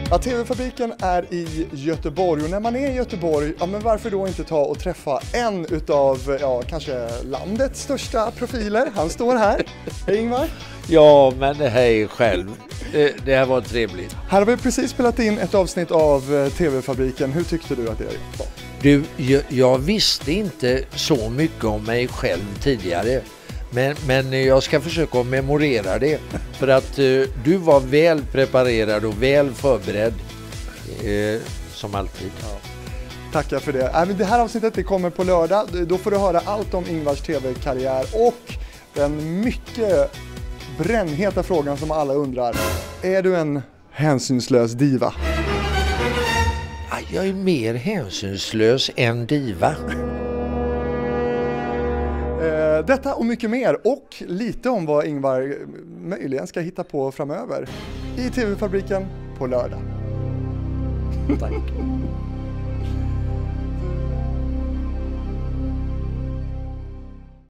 Ja, TV-fabriken är i Göteborg och när man är i Göteborg, ja men varför då inte ta och träffa en utav, ja kanske landets största profiler. Han står här. Hej Ingvar. Ja, men hej själv. Det här var trevligt. Här har vi precis spelat in ett avsnitt av TV-fabriken. Hur tyckte du att det var? Du, jag visste inte så mycket om mig själv tidigare. Men jag ska försöka memorera det. För att du var väl preparerad och väl förberedd. Som alltid. Ja. Tackar för det. Det här avsnittet det kommer på lördag. Då får du höra allt om Ingvars TV-karriär. Och den mycket brännheta frågan som alla undrar. Är du en hänsynslös diva? Jag är mer hänsynslös än diva. Detta och mycket mer och lite om vad Ingvar möjligen ska hitta på framöver i TV-fabriken på lördag. Tack.